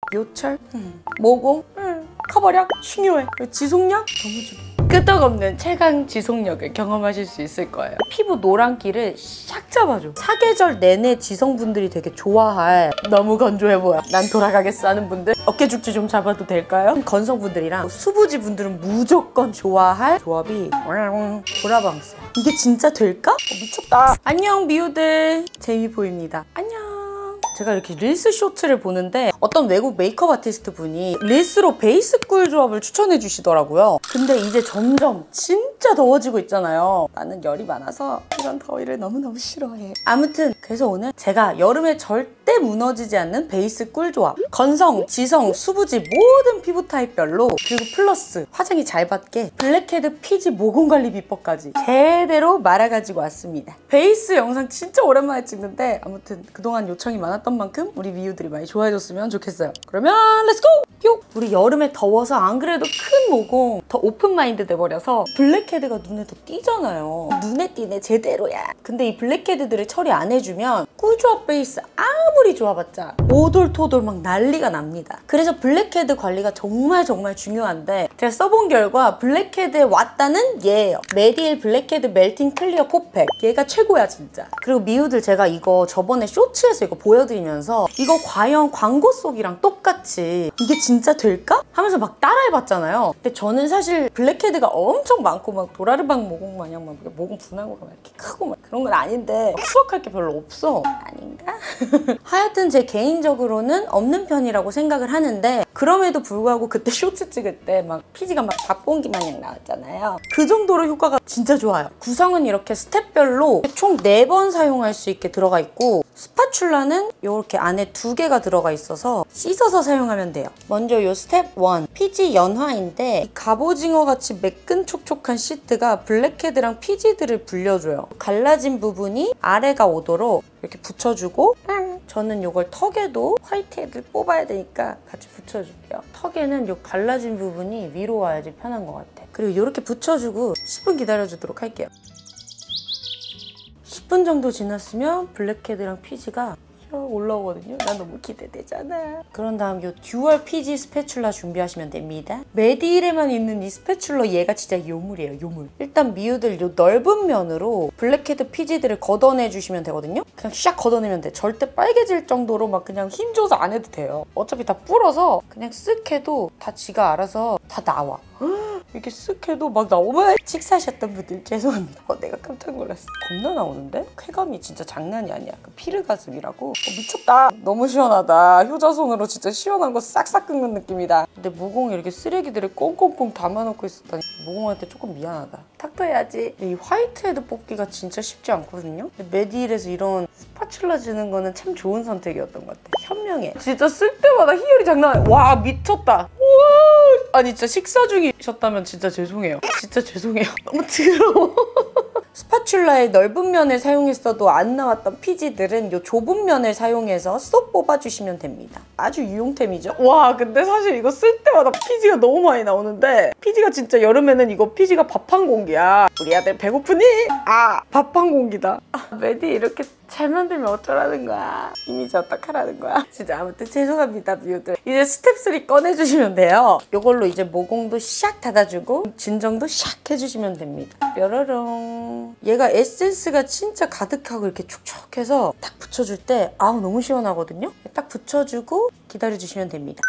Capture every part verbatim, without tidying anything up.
요철? 음. 모공? 음. 커버력? 중요해. 지속력? 너무 중요해. 끄떡없는 최강 지속력을 경험하실 수 있을 거예요. 피부 노란기를 샥 잡아줘. 사계절 내내 지성분들이 되게 좋아할 너무 건조해 보여. 난 돌아가겠어 하는 분들 어깨 죽지 좀 잡아도 될까요? 건성분들이랑 수부지 분들은 무조건 좋아할 조합이 보라방스. 이게 진짜 될까? 어, 미쳤다. 안녕 미우들. 제이미보입니다. 안녕. 제가 이렇게 릴스 쇼츠를 보는데 어떤 외국 메이크업 아티스트 분이 릴스로 베이스 꿀 조합을 추천해 주시더라고요. 근데 이제 점점 진짜 더워지고 있잖아요. 나는 열이 많아서 이런 더위를 너무너무 싫어해. 아무튼 그래서 오늘 제가 여름에 절대 무너지지 않는 베이스 꿀 조합, 건성, 지성, 수부지 모든 피부 타입별로, 그리고 플러스 화장이 잘 받게 블랙헤드 피지 모공관리 비법까지 제대로 말아가지고 왔습니다. 베이스 영상 진짜 오랜만에 찍는데 아무튼 그동안 요청이 많았던 만큼 우리 미우들이 많이 좋아해줬으면 좋겠어요. 그러면 렛츠고! 뿅! 우리 여름에 더워서 안 그래도 큰 모공 더 오픈마인드 돼버려서 블랙헤드가 눈에 더 띄잖아요. 눈에 띄네 제대로야. 근데 이 블랙헤드들을 처리 안 해주면 꿀조합 베이스 아무리 좋아봤자 오돌토돌 막 난리가 납니다. 그래서 블랙헤드 관리가 정말 정말 중요한데 제가 써본 결과 블랙헤드에 왔다는 얘예요. 메디엘 블랙헤드 멜팅 클리어 포팩. 얘가 최고야 진짜. 그리고 미우들 제가 이거 저번에 쇼츠에서 이거 보여드리면서 이거 과연 광고 속이랑 똑같이 이게 진짜 될까? 하면서 막 따라해봤잖아요. 근데 저는 사실 블랙헤드가 엄청 많고 막 도라르방 모공 마냥 막 모공 분하고 막 이렇게 크고 막 그런 건 아닌데 추억할 게 별로 없어. 아닌가? 하여튼 제 개인적으로는 없는 편이라고 생각을 하는데 그럼에도 불구하고 그때 쇼츠 찍을 때 막 피지가 막 밥봉기 마냥 나왔잖아요. 그 정도로 효과가 진짜 좋아요. 구성은 이렇게 스텝별로 총 네 번 사용할 수 있게 들어가 있고 스파츌라는 이렇게 안에 두 개가 들어가 있어서 씻어서 사용하면 돼요. 먼저 이 스텝 일, 피지 연화인데 이 갑오징어같이 매끈촉촉한 시트가 블랙헤드랑 피지들을 불려줘요. 갈라진 부분이 아래가 오도록 이렇게 붙여주고 저는 이걸 턱에도 화이트헤드를 뽑아야 되니까 같이 붙여줄게요. 턱에는 이 갈라진 부분이 위로 와야지 편한 것 같아. 그리고 이렇게 붙여주고 십 분 기다려주도록 할게요. 십 분 정도 지났으면 블랙헤드랑 피지가 올라오거든요. 난 너무 기대되잖아. 그런 다음 이 듀얼 피지 스패츌라 준비하시면 됩니다. 메디힐에만 있는 이 스패츌러 얘가 진짜 요물이에요. 요물. 일단 미우들 이 넓은 면으로 블랙헤드 피지들을 걷어내주시면 되거든요. 그냥 샥 걷어내면 돼. 절대 빨개질 정도로 막 그냥 힘줘서 안 해도 돼요. 어차피 다 불어서 그냥 쓱 해도 다 지가 알아서 다 나와. 이렇게 쓱 해도 막 나오면 식사하셨던 분들 죄송합니다. 어, 내가 깜짝 놀랐어. 겁나 나오는데? 쾌감이 진짜 장난이 아니야. 그 피르가슴이라고. 어, 미쳤다. 너무 시원하다. 효자손으로 진짜 시원한 거 싹싹 긁는 느낌이다. 근데 모공에 이렇게 쓰레기들을 꽁꽁꽁 담아놓고 있었다니 모공한테 조금 미안하다. 탁터해야지. 이 화이트헤드 뽑기가 진짜 쉽지 않거든요. 메디힐에서 이런 스파츌라 주는 거는 참 좋은 선택이었던 것 같아. 현명해. 진짜 쓸 때마다 희열이 장난 아니야. 와 미쳤다. 우와. 아니 진짜 식사 중이셨다면 진짜 죄송해요. 진짜 죄송해요. 너무 더러워. 스파츌라의 넓은 면을 사용했어도 안 나왔던 피지들은 이 좁은 면을 사용해서 쏙 뽑아주시면 됩니다. 아주 유용템이죠? 와 근데 사실 이거 쓸 때마다 피지가 너무 많이 나오는데 피지가 진짜 여름에는 이거 피지가 밥 한 공기야. 우리 아들 배고프니? 아 밥 한 공기다. 아, 메디 이렇게 잘 만들면 어쩌라는 거야. 이미지 어떡하라는 거야. 진짜 아무튼 죄송합니다 미우들. 이제 스텝 쓰리 꺼내주시면 돼요. 이걸로 이제 모공도 샥 닫아주고 진정도 샥 해주시면 됩니다. 뾰로롱. 얘가 에센스가 진짜 가득하고 이렇게 촉촉해서 딱 붙여줄 때 아우 너무 시원하거든요. 딱 붙여주고 기다려주시면 됩니다.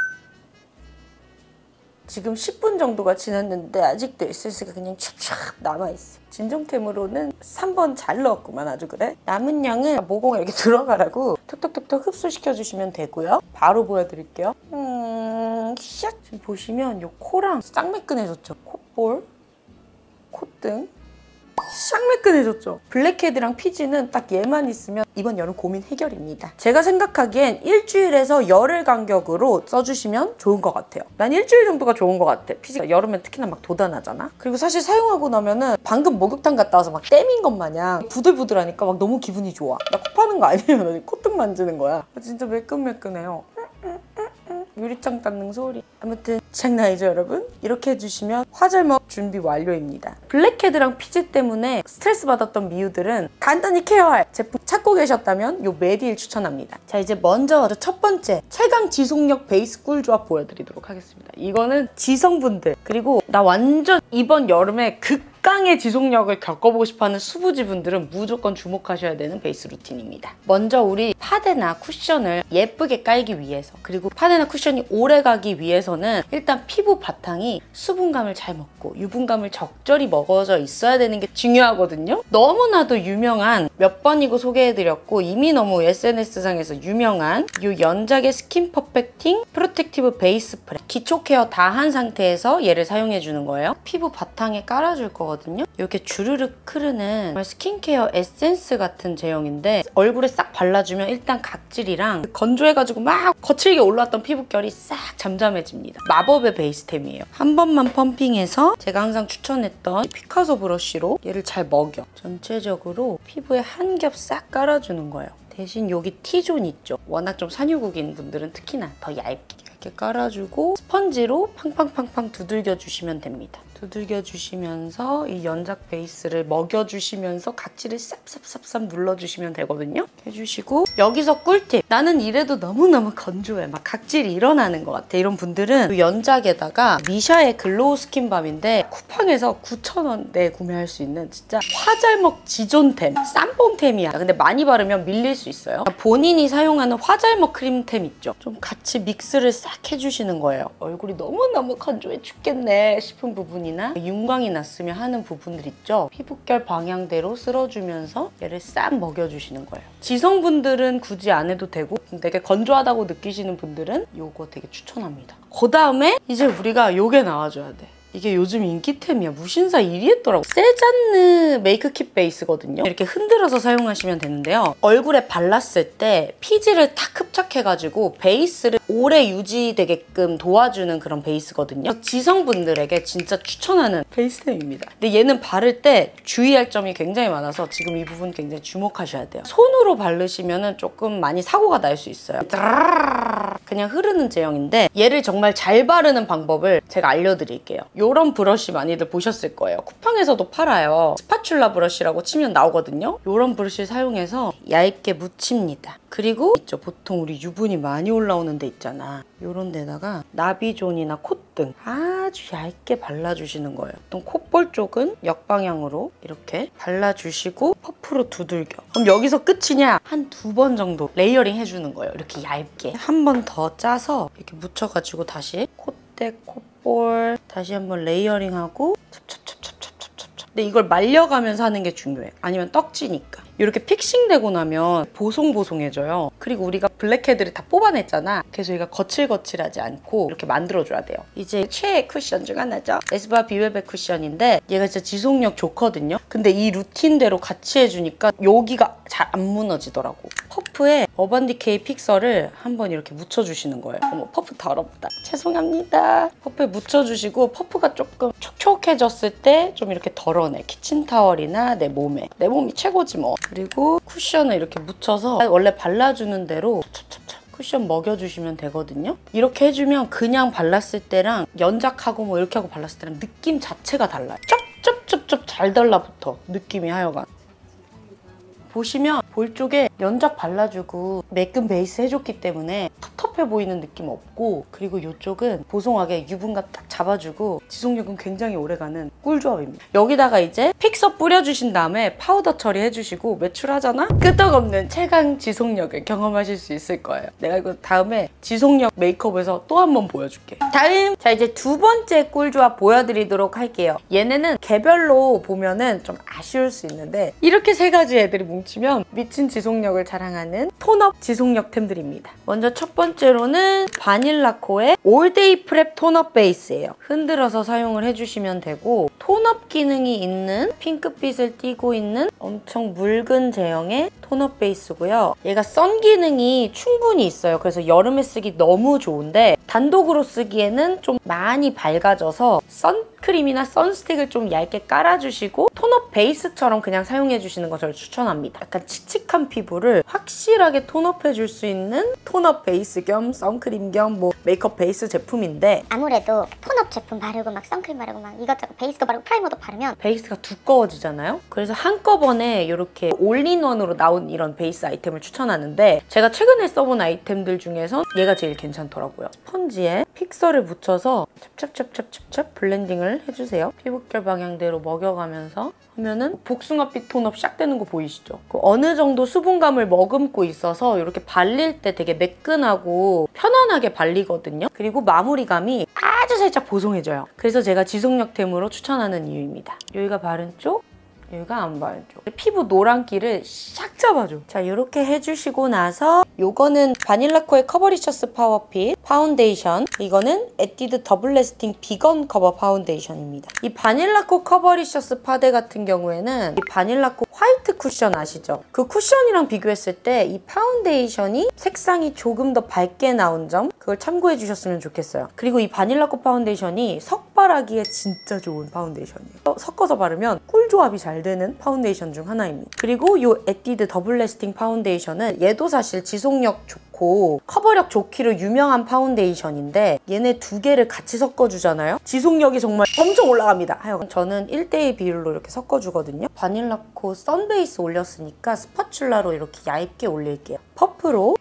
지금 십 분 정도가 지났는데 아직도 에센스가 그냥 찹찹 남아있어. 진정템으로는 삼 번 잘 넣었구만 아주 그래. 남은 양을 모공에 이렇게 들어가라고 톡톡톡톡 흡수시켜주시면 되고요. 바로 보여드릴게요. 음... 샥! 지금 보시면 이 코랑 싹 매끈해졌죠? 콧볼, 콧등 싹 매끈해졌죠? 블랙헤드랑 피지는 딱 얘만 있으면 이번 여름 고민 해결입니다. 제가 생각하기엔 일주일에서 열흘 간격으로 써주시면 좋은 것 같아요. 난 일주일 정도가 좋은 것 같아. 피지가 여름엔 특히나 막 돋아나잖아? 그리고 사실 사용하고 나면은 방금 목욕탕 갔다 와서 막 땜인 것 마냥 부들부들하니까 막 너무 기분이 좋아. 나 코 파는 거 아니에요. 콧등 만지는 거야. 진짜 매끈매끈해요. 유리창 닦는 소리. 아무튼 장난 아니죠 여러분? 이렇게 해주시면 화잘먹 준비 완료입니다. 블랙헤드랑 피지 때문에 스트레스 받았던 미우들은 간단히 케어할 제품 찾고 찾고 계셨다면 요 메디힐 추천합니다. 자, 이제 먼저 첫 번째 최강 지속력 베이스 꿀 조합 보여드리도록 하겠습니다. 이거는 지성분들, 그리고 나 완전 이번 여름에 극강의 지속력을 겪어보고 싶어하는 수부지분들은 무조건 주목하셔야 되는 베이스 루틴입니다. 먼저 우리 파데나 쿠션을 예쁘게 깔기 위해서, 그리고 파데나 쿠션이 오래가기 위해서는 일단 피부 바탕이 수분감을 잘 먹고 유분감을 적절히 먹어져 있어야 되는 게 중요하거든요. 너무나도 유명한, 몇 번이고 소개해드렸고 이미 너무 에스엔에스상에서 유명한 이 연작의 스킨 퍼펙팅 프로텍티브 베이스 스프레이, 기초 케어 다 한 상태에서 얘를 사용해주는 거예요. 피부 바탕에 깔아줄 거거든요. 이렇게 주르륵 흐르는 스킨케어 에센스 같은 제형인데 얼굴에 싹 발라주면 일단 각질이랑 건조해가지고 막 거칠게 올라왔던 피부결이 싹 잠잠해집니다. 마법의 베이스템이에요. 한 번만 펌핑해서 제가 항상 추천했던 피카소 브러쉬로 얘를 잘 먹여 전체적으로 피부에 한 겹 싹 깔아주는 거예요. 대신 여기 T존 있죠? 워낙 좀 산유국인 분들은 특히나 더 얇게 이렇게 깔아주고 스펀지로 팡팡팡팡 두들겨 주시면 됩니다. 두들겨 주시면서 이 연작 베이스를 먹여주시면서 각질을 쌉쌉쌉쌉 눌러주시면 되거든요. 해주시고 여기서 꿀팁! 나는 이래도 너무너무 건조해. 막 각질이 일어나는 것 같아. 이런 분들은 이 연작에다가 미샤의 글로우 스킨밤인데 쿠팡에서 구천 원대에 구매할 수 있는 진짜 화잘먹 지존템, 쌈뽕템이야. 근데 많이 바르면 밀릴 수 있어요. 본인이 사용하는 화잘먹 크림템 있죠? 좀 같이 믹스를 싹 해주시는 거예요. 얼굴이 너무너무 건조해 죽겠네 싶은 부분이 윤광이 났으면 하는 부분들 있죠? 피부결 방향대로 쓸어주면서 얘를 싹 먹여주시는 거예요. 지성분들은 굳이 안 해도 되고 되게 건조하다고 느끼시는 분들은 이거 되게 추천합니다. 그 다음에 이제 우리가 요게 나와줘야 돼. 이게 요즘 인기템이야. 무신사 일 위 했더라고. 세잔느 메이크킷 베이스거든요. 이렇게 흔들어서 사용하시면 되는데요. 얼굴에 발랐을 때 피지를 탁 흡착해가지고 베이스를 오래 유지되게끔 도와주는 그런 베이스거든요. 지성분들에게 진짜 추천하는 베이스템입니다. 근데 얘는 바를 때 주의할 점이 굉장히 많아서 지금 이 부분 굉장히 주목하셔야 돼요. 손으로 바르시면 조금 많이 사고가 날 수 있어요. 그냥 흐르는 제형인데 얘를 정말 잘 바르는 방법을 제가 알려드릴게요. 이런 브러쉬 많이들 보셨을 거예요. 쿠팡에서도 팔아요. 스파츌라 브러쉬라고 치면 나오거든요. 이런 브러쉬를 사용해서 얇게 묻힙니다. 그리고 있죠, 보통 우리 유분이 많이 올라오는 데 있잖아. 이런 데다가 나비존이나 콧등 아주 얇게 발라주시는 거예요. 보통 콧볼 쪽은 역방향으로 이렇게 발라주시고 퍼프로 두들겨. 그럼 여기서 끝이냐? 한 두 번 정도 레이어링 해주는 거예요. 이렇게 얇게. 한 번 더 짜서 이렇게 묻혀가지고 다시 콧대, 콧볼 다시 한번 레이어링하고 찹찹찹찹찹찹찹. 근데 이걸 말려가면서 하는 게 중요해. 아니면 떡지니까. 이렇게 픽싱되고 나면 보송보송해져요. 그리고 우리가 블랙헤드를 다 뽑아냈잖아. 그래서 얘가 거칠거칠하지 않고 이렇게 만들어줘야 돼요. 이제 최애 쿠션 중 하나죠. 에스쁘아 비웰벳 쿠션인데 얘가 진짜 지속력 좋거든요. 근데 이 루틴대로 같이 해주니까 여기가 잘 안 무너지더라고. 퍼프에 어반디케이 픽서를 한번 이렇게 묻혀주시는 거예요. 어머, 퍼프 더럽다. 죄송합니다. 퍼프에 묻혀주시고 퍼프가 조금 촉촉해졌을 때 좀 이렇게 덜어내. 키친타월이나 내 몸에. 내 몸이 최고지 뭐. 그리고 쿠션을 이렇게 묻혀서 원래 발라주는 대로 찹찹찹 쿠션 먹여주시면 되거든요. 이렇게 해주면 그냥 발랐을 때랑 연작하고 뭐 이렇게 하고 발랐을 때랑 느낌 자체가 달라요. 쩝쩝쩝쩝 잘 달라붙어. 느낌이 하여간. 보시면 볼 쪽에 연작 발라주고 매끈 베이스 해줬기 때문에 텁텁해 보이는 느낌 없고, 그리고 이쪽은 보송하게 유분감 딱 잡아주고 지속력은 굉장히 오래가는 꿀조합입니다. 여기다가 이제 픽서 뿌려주신 다음에 파우더 처리해주시고 매출하잖아? 끄떡없는 최강 지속력을 경험하실 수 있을 거예요. 내가 이거 다음에 지속력 메이크업에서 또 한 번 보여줄게. 다음! 자, 이제 두 번째 꿀조합 보여드리도록 할게요. 얘네는 개별로 보면은 좀 아쉬울 수 있는데 이렇게 세 가지 애들이 뭉치면 미친 지속력을 자랑하는 톤업 지속력템들입니다. 먼저 첫 번째로는 바닐라코의 올데이 프랩 톤업 베이스예요. 흔들어서 사용을 해주시면 되고, 톤업 기능이 있는 핑크빛을 띠고 있는 엄청 묽은 제형의 톤업 베이스고요. 얘가 선 기능이 충분히 있어요. 그래서 여름에 쓰기 너무 좋은데 단독으로 쓰기에는 좀 많이 밝아져서 선 크림이나 선스틱을 좀 얇게 깔아주시고 톤업 베이스처럼 그냥 사용해주시는 거 저를 추천합니다. 약간 칙칙한 피부를 확실하게 톤업해줄 수 있는 톤업 베이스 겸 선크림 겸 뭐 메이크업 베이스 제품인데, 아무래도 톤업 제품 바르고 막 선크림 바르고 막 이것저것 베이스도 바르고 프라이머도 바르면 베이스가 두꺼워지잖아요. 그래서 한꺼번에 이렇게 올인원으로 나온 이런 베이스 아이템을 추천하는데, 제가 최근에 써본 아이템들 중에선 얘가 제일 괜찮더라고요. 스펀지에 픽서를 묻혀서 찹찹찹찹찹찹 블렌딩을 해주세요. 피부결 방향대로 먹여가면서 하면은 복숭아빛 톤업 샥 되는 거 보이시죠? 그 어느 정도 수분감을 머금고 있어서 이렇게 발릴 때 되게 매끈하고 편안하게 발리거든요. 그리고 마무리감이 아주 살짝 보송해져요. 그래서 제가 지속력템으로 추천하는 이유입니다. 여기가 바른 쪽, 여기가 안 바른 쪽. 피부 노란기를 샥 잡아줘. 자, 이렇게 해주시고 나서 요거는 바닐라코의 커버리셔스 파워핏 파운데이션, 이거는 에뛰드 더블 레스팅 비건 커버 파운데이션입니다. 이 바닐라코 커버리셔스 파데 같은 경우에는 이 바닐라코 화이트 쿠션 아시죠? 그 쿠션이랑 비교했을 때 이 파운데이션이 색상이 조금 더 밝게 나온 점, 그걸 참고해 주셨으면 좋겠어요. 그리고 이 바닐라코 파운데이션이 석발하기에 진짜 좋은 파운데이션이에요. 섞어서 바르면 꿀조합이 잘 되는 파운데이션 중 하나입니다. 그리고 이 에뛰드 더블 레스팅 파운데이션은 얘도 사실 지속력 좋고 커버력 좋기로 유명한 파운데이션인데, 얘네 두 개를 같이 섞어주잖아요? 지속력이 정말 엄청 올라갑니다. 하여간 저는 일 대 일 비율로 이렇게 섞어주거든요. 바닐라코 선베이스 올렸으니까 스파츌라로 이렇게 얇게 올릴게요. 퍼프로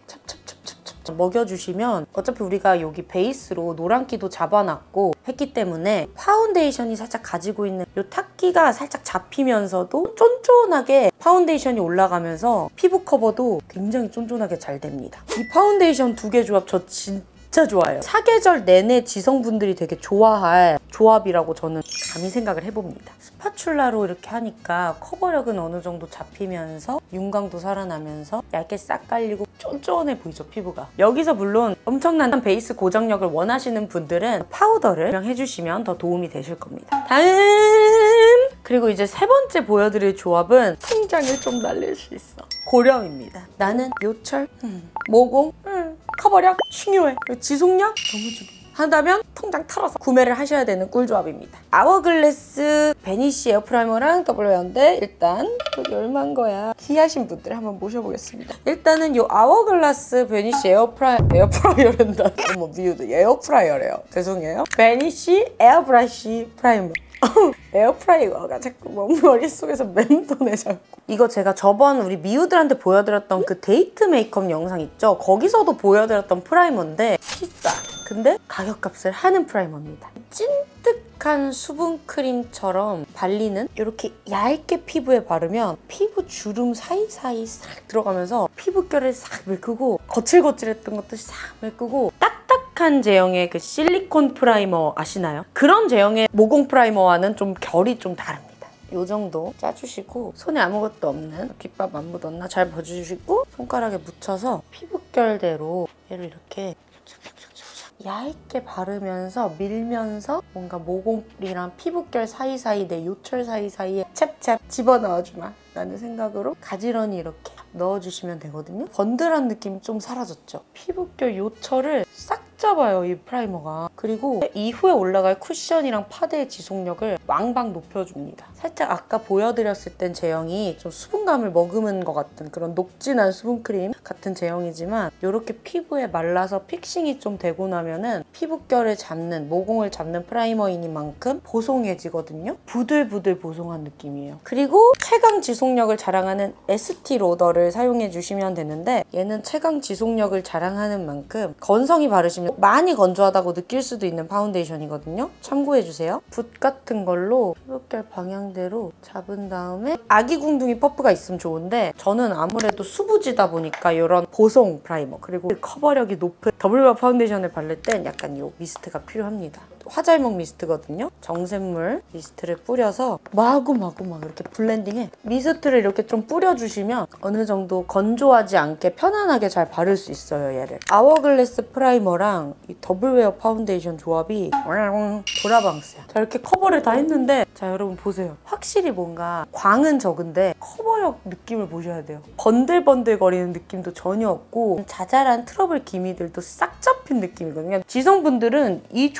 찹찹찹찹찹 먹여주시면, 어차피 우리가 여기 베이스로 노란기도 잡아놨고 했기 때문에 파운데이션이 살짝 가지고 있는 이 탁기가 살짝 잡히면서도 쫀쫀하게 파운데이션이 올라가면서 피부 커버도 굉장히 쫀쫀하게 잘 됩니다. 이 파운데이션 두 개 조합 저 진짜 진짜 좋아요. 사계절 내내 지성분들이 되게 좋아할 조합이라고 저는 감히 생각을 해봅니다. 스파츌라로 이렇게 하니까 커버력은 어느 정도 잡히면서 윤광도 살아나면서 얇게 싹 깔리고 쫀쫀해 보이죠, 피부가. 여기서 물론 엄청난 베이스 고정력을 원하시는 분들은 파우더를 해주시면 더 도움이 되실 겁니다. 다음! 그리고 이제 세 번째 보여드릴 조합은 통장을 좀 날릴 수 있어. 고렴입니다. 나는 요철, 음. 모공, 음. 커버력 중요해. 지속력 너무 중요해. 한다면 통장 털어서 구매를 하셔야 되는 꿀조합입니다. 아워글래스 베니쉬 에어프라이머랑 더블웨어인데, 일단 여기 얼마인 거야? 귀하신 분들 한번 모셔보겠습니다. 일단은 이 아워글라스 베니쉬 에어프라이 에어프라이어랜다. 어머 미우드 에어프라이어래요. 죄송해요. 베니쉬 에어브러쉬 프라이머. 에어프라이어가 자꾸 머릿속에서 맴도네 자꾸. 이거 제가 저번 우리 미우들한테 보여드렸던 그 데이트 메이크업 영상 있죠? 거기서도 보여드렸던 프라이머인데 비싸. 근데 가격값을 하는 프라이머입니다. 찐득한 수분크림처럼 발리는, 이렇게 얇게 피부에 바르면 피부 주름 사이사이 싹 들어가면서 피부결을 싹 메꾸고 거칠거칠했던 것도 싹 메꾸고 딱딱한 제형의 그 실리콘 프라이머 아시나요? 그런 제형의 모공 프라이머와는 좀 결이 좀 다릅니다. 이 정도 짜주시고, 손에 아무것도 없는 귓밥 안 묻었나 잘 봐주시고, 손가락에 묻혀서 피부결대로 얘를 이렇게 얇게 바르면서 밀면서 뭔가 모공이랑 피부결 사이사이, 내 요철 사이사이에 찹찹 집어넣어주마 라는 생각으로 가지런히 이렇게 넣어주시면 되거든요. 번들한 느낌이 좀 사라졌죠? 피부결 요철을 싹 잡아요, 이 프라이머가. 그리고 이후에 올라갈 쿠션이랑 파데의 지속력을 왕방 높여줍니다. 살짝 아까 보여드렸을 땐 제형이 좀 수분감을 머금은 것 같은 그런 녹진한 수분크림 같은 제형이지만, 이렇게 피부에 말라서 픽싱이 좀 되고 나면은 피부결을 잡는, 모공을 잡는 프라이머이니만큼 보송해지거든요. 부들부들 보송한 느낌이에요. 그리고 최강 지속력을 자랑하는 에스티 로더를 사용해 주시면 되는데, 얘는 최강 지속력을 자랑하는 만큼 건성이 바르시면 많이 건조하다고 느낄 수도 있는 파운데이션이거든요. 참고해주세요. 붓 같은 걸로 피부결 방향대로 잡은 다음에 아기궁둥이 퍼프가 있으면 좋은데, 저는 아무래도 수부지다 보니까 이런 보송 프라이머, 그리고 커버력이 높은 더블웨어 파운데이션을 바를 땐 약간 이 미스트가 필요합니다. 화잘먹 미스트거든요. 정샘물 미스트를 뿌려서 마구마구 막 이렇게 블렌딩해. 미스트를 이렇게 좀 뿌려주시면 어느 정도 건조하지 않게 편안하게 잘 바를 수 있어요, 얘를. 아워글래스 프라이머랑 이 더블웨어 파운데이션 조합이 도라방스야. 자, 이렇게 커버를 다 했는데, 자, 여러분 보세요. 확실히 뭔가 광은 적은데 커버력 느낌을 보셔야 돼요. 번들번들거리는 느낌도 전혀 없고 자잘한 트러블 기미들도 싹 잡힌 느낌이거든요. 지성분들은 이 조합을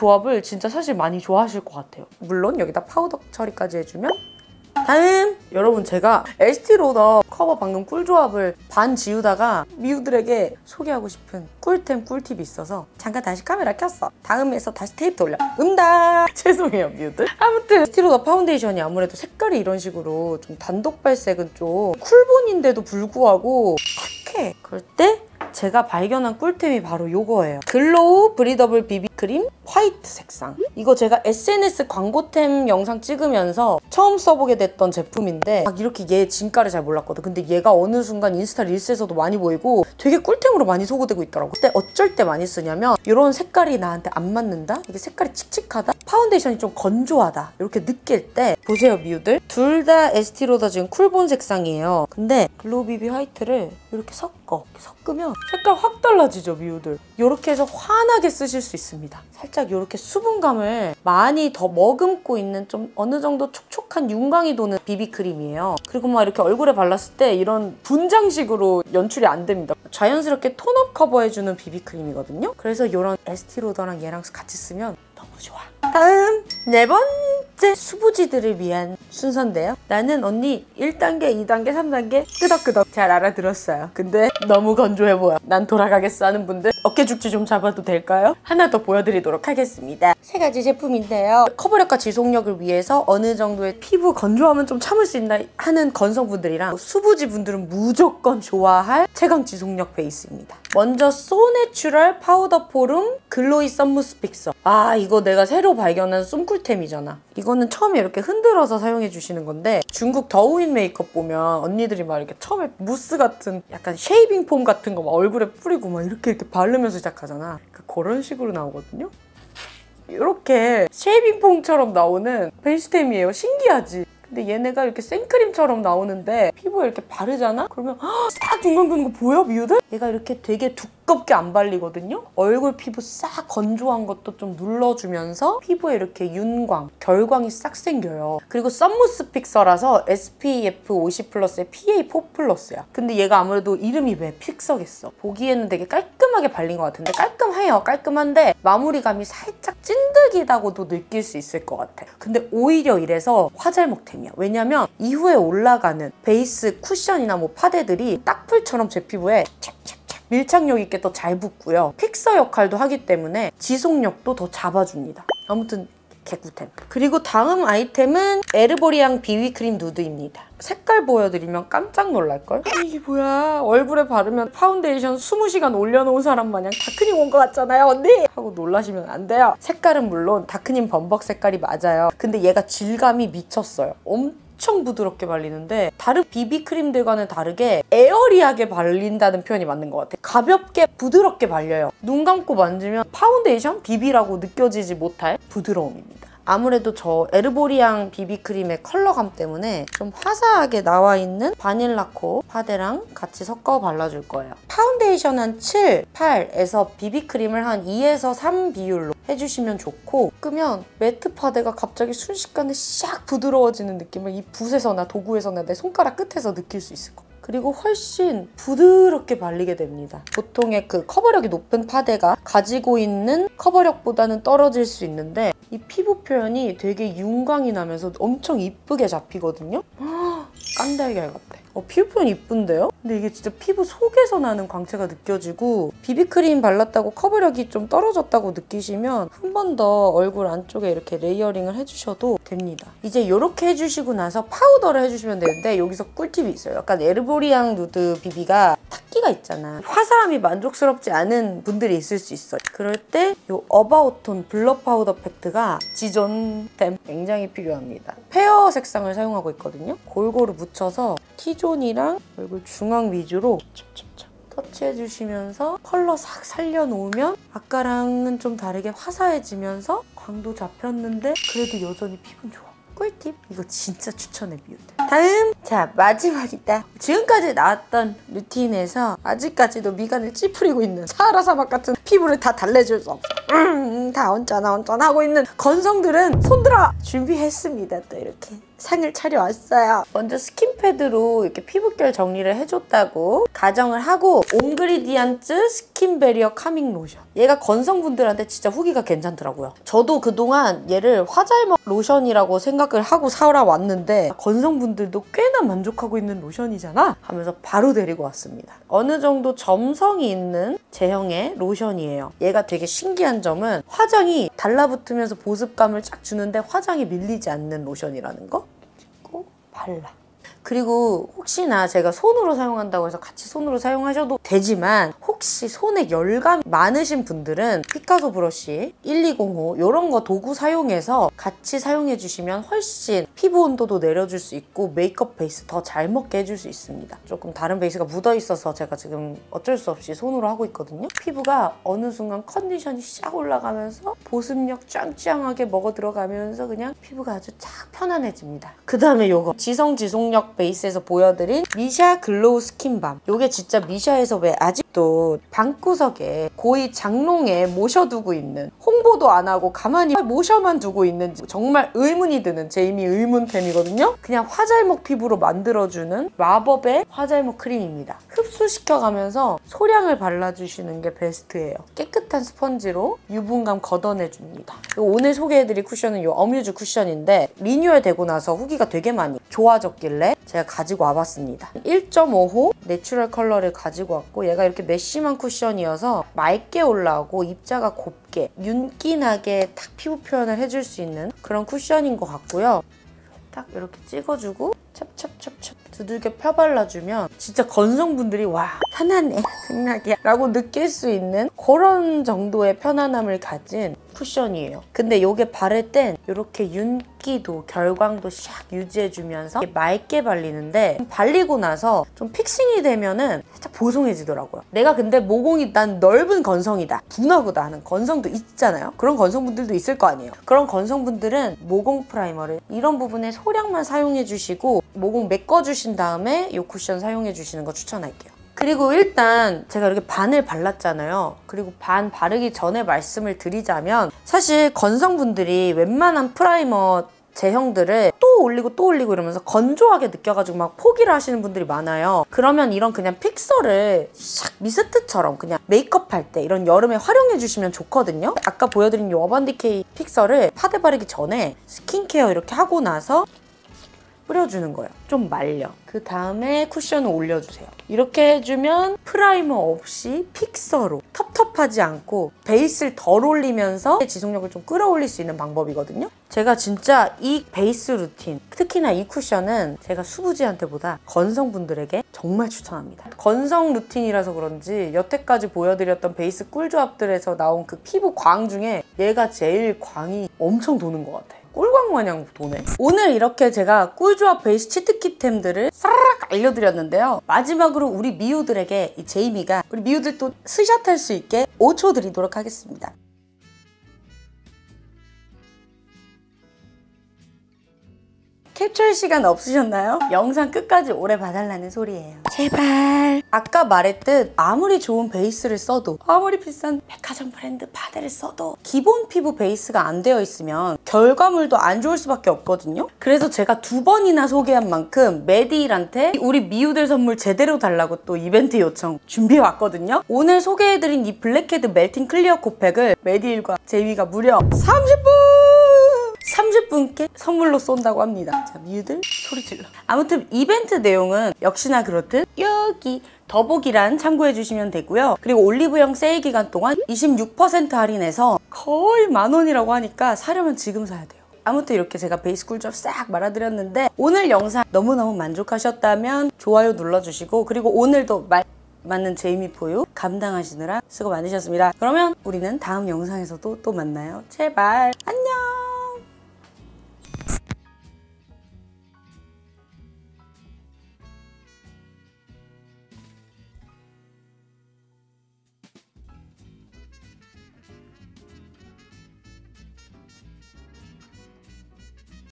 진짜 사실 많이 좋아하실 것 같아요. 물론 여기다 파우더 처리까지 해주면. 다음! 여러분 제가 에스티로더 커버 방금 꿀조합을 반 지우다가 미우들에게 소개하고 싶은 꿀템 꿀팁이 있어서 잠깐 다시 카메라 켰어. 다음에서 다시 테이프 돌려. 음다! 죄송해요 미우들. 아무튼 에스티로더 파운데이션이 아무래도 색깔이 이런 식으로 좀 단독 발색은 좀 쿨본인데도 불구하고 탁해. 그럴 때 제가 발견한 꿀템이 바로 이거예요. 글로우 브리더블 비비크림 화이트 색상. 이거 제가 에스엔에스 광고템 영상 찍으면서 처음 써보게 됐던 제품인데 막 이렇게 얘 진가를 잘 몰랐거든. 근데 얘가 어느 순간 인스타 릴스에서도 많이 보이고 되게 꿀템으로 많이 소구되고 있더라고. 그때 어쩔 때 많이 쓰냐면 이런 색깔이 나한테 안 맞는다? 이게 색깔이 칙칙하다? 파운데이션이 좀 건조하다? 이렇게 느낄 때 보세요 미우들. 둘 다 에스티로더 지금 쿨본 색상이에요. 근데 글로우 비비 화이트를 이렇게 섞어. 이렇게 섞으면 색깔 확 달라지죠 미우들. 이렇게 해서 환하게 쓰실 수 있습니다. 살짝 이렇게 수분감을 많이 더 머금고 있는 좀 어느 정도 촉촉한 윤광이 도는 비비크림이에요. 그리고 막 이렇게 얼굴에 발랐을 때 이런 분장식으로 연출이 안 됩니다. 자연스럽게 톤업 커버해주는 비비크림이거든요. 그래서 이런 에스티로더랑 얘랑 같이 쓰면 너무 좋아. 다음 네 번째 수부지들을 위한 순서인데요. 나는 언니 일 단계, 이 단계, 삼 단계 끄덕끄덕 잘 알아들었어요. 근데 너무 건조해 보여. 난 돌아가겠어 하는 분들 어깨 죽지 좀 잡아도 될까요? 하나 더 보여드리도록 하겠습니다. 세 가지 제품인데요. 커버력과 지속력을 위해서 어느 정도의 피부 건조함은 좀 참을 수 있나 하는 건성분들이랑 수부지 분들은 무조건 좋아할 최강 지속력 베이스입니다. 먼저 소내추럴 파우더 포름 글로이 썸무스 픽서. 아 이거 내가 새로 발견한 쏨쿨템이잖아. 이거는 처음에 이렇게 흔들어서 사용해 주시는 건데 중국 더우인 메이크업 보면 언니들이 막 이렇게 처음에 무스 같은 약간 쉐이빙 폼 같은 거 막 얼굴에 뿌리고 막 이렇게 이렇게 바르면서 시작하잖아. 그런 식으로 나오거든요. 이렇게 쉐이빙 폼처럼 나오는 베이스템이에요. 신기하지? 근데 얘네가 이렇게 생크림처럼 나오는데 피부에 이렇게 바르잖아? 그러면 싹 중간 긋는 거 보여 미우들? 얘가 이렇게 되게 두껍게 안 발리거든요? 얼굴 피부 싹 건조한 것도 좀 눌러주면서 피부에 이렇게 윤광, 결광이 싹 생겨요. 그리고 썸무스 픽서라서 에스피에프 오십 플러스에 피에이 사 플러스야. 근데 얘가 아무래도 이름이 왜 픽서겠어? 보기에는 되게 깔끔하게 발린 것 같은데 깔끔해요. 깔끔한데 마무리감이 살짝 찐득이다고도 느낄 수 있을 것 같아. 근데 오히려 이래서 화잘먹템. 왜냐면 이후에 올라가는 베이스 쿠션이나 뭐 파데들이 딱풀처럼 제 피부에 착착착 밀착력 있게 더 잘 붙고요. 픽서 역할도 하기 때문에 지속력도 더 잡아줍니다. 아무튼 개꿀템. 그리고 다음 아이템은 에르보리앙 비비크림 누드입니다. 색깔 보여드리면 깜짝 놀랄걸? 이게 뭐야? 얼굴에 바르면 파운데이션 이십 시간 올려놓은 사람 마냥 다크닝 온 것 같잖아요 언니? 하고 놀라시면 안 돼요. 색깔은 물론 다크닝 범벅 색깔이 맞아요. 근데 얘가 질감이 미쳤어요. 엄청 부드럽게 발리는데 다른 비비크림들과는 다르게 에어리하게 발린다는 표현이 맞는 것 같아요. 가볍게 부드럽게 발려요. 눈 감고 만지면 파운데이션? 비비라고 느껴지지 못할 부드러움입니다. 아무래도 저 에르보리앙 비비크림의 컬러감 때문에 좀 화사하게 나와 있는 바닐라코 파데랑 같이 섞어 발라줄 거예요. 파운데이션 한 칠, 팔에서 비비크림을 한 이에서 삼 비율로 해주시면 좋고 끄면 매트 파데가 갑자기 순식간에 샥 부드러워지는 느낌을 이 붓에서나 도구에서나 내 손가락 끝에서 느낄 수 있을 거예요. 그리고 훨씬 부드럽게 발리게 됩니다. 보통의 그 커버력이 높은 파데가 가지고 있는 커버력보다는 떨어질 수 있는데 이 피부 표현이 되게 윤광이 나면서 엄청 이쁘게 잡히거든요. 깐달걀 같아. 어, 피부 표현 이쁜데요? 근데 이게 진짜 피부 속에서 나는 광채가 느껴지고 비비크림 발랐다고 커버력이 좀 떨어졌다고 느끼시면 한 번 더 얼굴 안쪽에 이렇게 레이어링을 해주셔도 됩니다. 이제 이렇게 해주시고 나서 파우더를 해주시면 되는데 여기서 꿀팁이 있어요. 약간 에르보리앙 누드 비비가 탁기가 있잖아. 화사함이 만족스럽지 않은 분들이 있을 수 있어요. 그럴 때 이 어바웃톤 블러 파우더 팩트가 지존템 굉장히 필요합니다. 페어 색상을 사용하고 있거든요. 골고루 묻혀서 T존이랑 얼굴 중앙 위주로 찹찹찹 터치해주시면서 컬러 싹 살려놓으면 아까랑은 좀 다르게 화사해지면서 광도 잡혔는데 그래도 여전히 피부는 좋아. 꿀팁! 이거 진짜 추천해 미우들. 다음! 자 마지막이다. 지금까지 나왔던 루틴에서 아직까지도 미간을 찌푸리고 있는 사하라 사막 같은 피부를 다 달래줄 수 없어. 음, 다 온전하 온전하고 있는 건성들은 손들어! 준비했습니다. 또 이렇게 상을 차려왔어요. 먼저 스킨패드로 이렇게 피부결 정리를 해줬다고 가정을 하고 옹그리디언트 스킨 베리어 카밍 로션. 얘가 건성분들한테 진짜 후기가 괜찮더라고요. 저도 그동안 얘를 화잘먹 로션이라고 생각을 하고 사러 왔는데 건성분들도 꽤나 만족하고 있는 로션이잖아 하면서 바로 데리고 왔습니다. 어느 정도 점성이 있는 제형의 로션이에요. 얘가 되게 신기한 점은 화장이 달라붙으면서 보습감을 쫙 주는데 화장이 밀리지 않는 로션이라는 거. 찍고 발라. 그리고 혹시나 제가 손으로 사용한다고 해서 같이 손으로 사용하셔도 되지만 혹시 손에 열감 많으신 분들은 피카소 브러쉬 일이공오 이런 거 도구 사용해서 같이 사용해 주시면 훨씬 피부 온도도 내려줄 수 있고 메이크업 베이스 더 잘 먹게 해줄 수 있습니다. 조금 다른 베이스가 묻어 있어서 제가 지금 어쩔 수 없이 손으로 하고 있거든요. 피부가 어느 순간 컨디션이 싹 올라가면서 보습력 짱짱하게 먹어 들어가면서 그냥 피부가 아주 쫙 편안해집니다. 그 다음에 이거 지성 지속력 베이스에서 보여드린 미샤 글로우 스킨밤. 이게 진짜 미샤에서 왜 아직도 방구석에 고이 장롱에 모셔두고 있는, 홍보도 안 하고 가만히 모셔만 두고 있는지 정말 의문이 드는 제이미 의문템이거든요. 그냥 화잘먹 피부로 만들어주는 마법의 화잘먹 크림입니다. 흡수시켜가면서 소량을 발라주시는 게 베스트예요. 깨끗한 스펀지로 유분감 걷어내줍니다. 오늘 소개해드릴 쿠션은 이 어뮤즈 쿠션인데 리뉴얼 되고 나서 후기가 되게 많이 좋아졌길래 제가 가지고 와봤습니다. 일 점 오 호 내추럴 컬러를 가지고 왔고 얘가 이렇게 매심한 쿠션이어서 맑게 올라오고 입자가 곱게 윤기나게 탁 피부 표현을 해줄 수 있는 그런 쿠션인 것 같고요. 딱 이렇게 찍어주고 찹찹찹찹 두들겨 펴발라주면 진짜 건성분들이 와 편안해 등락이야 라고 느낄 수 있는 그런 정도의 편안함을 가진 쿠션이에요. 근데 이게 바를 땐 이렇게 윤기도 결광도 샥 유지해주면서 맑게 발리는데 발리고 나서 좀 픽싱이 되면은 살짝 보송해지더라고요. 내가 근데 모공이 난 넓은 건성이다, 둔하고다 하는 건성도 있잖아요. 그런 건성분들도 있을 거 아니에요. 그런 건성분들은 모공 프라이머를 이런 부분에 소량만 사용해주시고 모공 메꿔주신 다음에 이 쿠션 사용해주시는 거 추천할게요. 그리고 일단 제가 이렇게 반을 발랐잖아요. 그리고 반 바르기 전에 말씀을 드리자면 사실 건성분들이 웬만한 프라이머 제형들을 또 올리고 또 올리고 이러면서 건조하게 느껴가지고 막 포기를 하시는 분들이 많아요. 그러면 이런 그냥 픽서를 샥 미스트처럼 그냥 메이크업 할 때 이런 여름에 활용해주시면 좋거든요. 아까 보여드린 이 어반디케이 픽서를 파데 바르기 전에 스킨케어 이렇게 하고 나서 뿌려주는 거예요. 좀 말려. 그 다음에 쿠션을 올려주세요. 이렇게 해주면 프라이머 없이 픽서로 텁텁하지 않고 베이스를 덜 올리면서 지속력을 좀 끌어올릴 수 있는 방법이거든요. 제가 진짜 이 베이스 루틴, 특히나 이 쿠션은 제가 수부지한테보다 건성분들에게 정말 추천합니다. 건성 루틴이라서 그런지 여태까지 보여드렸던 베이스 꿀조합들에서 나온 그 피부 광 중에 얘가 제일 광이 엄청 도는 것 같아요. 꿀광 마냥 도네. 오늘 이렇게 제가 꿀조합 베이스 치트키템들을 사라락 알려드렸는데요. 마지막으로 우리 미우들에게 이 제이미가 우리 미우들 또 스샷할 수 있게 오 초 드리도록 하겠습니다. 캡처할 시간 없으셨나요? 영상 끝까지 오래 봐달라는 소리예요. 제발. 아까 말했듯 아무리 좋은 베이스를 써도 아무리 비싼 백화점 브랜드 파데를 써도 기본 피부 베이스가 안 되어 있으면 결과물도 안 좋을 수밖에 없거든요. 그래서 제가 두 번이나 소개한 만큼 메디힐한테 우리 미우들 선물 제대로 달라고 또 이벤트 요청 준비해 왔거든요. 오늘 소개해드린 이 블랙헤드 멜팅 클리어 코팩을 메디힐과 제이미가 무려 삼십 분! 삼십 분께 선물로 쏜다고 합니다. 자, 미우들 소리 질러. 아무튼 이벤트 내용은 역시나 그렇듯 여기 더보기란 참고해 주시면 되고요. 그리고 올리브영 세일 기간 동안 이십육 퍼센트 할인해서 거의 만 원이라고 하니까 사려면 지금 사야 돼요. 아무튼 이렇게 제가 베이스 꿀조합 싹 말아드렸는데 오늘 영상 너무너무 만족하셨다면 좋아요 눌러주시고 그리고 오늘도 말 맞는 제이미 포유 감당하시느라 수고 많으셨습니다. 그러면 우리는 다음 영상에서도 또 만나요. 제발 안녕.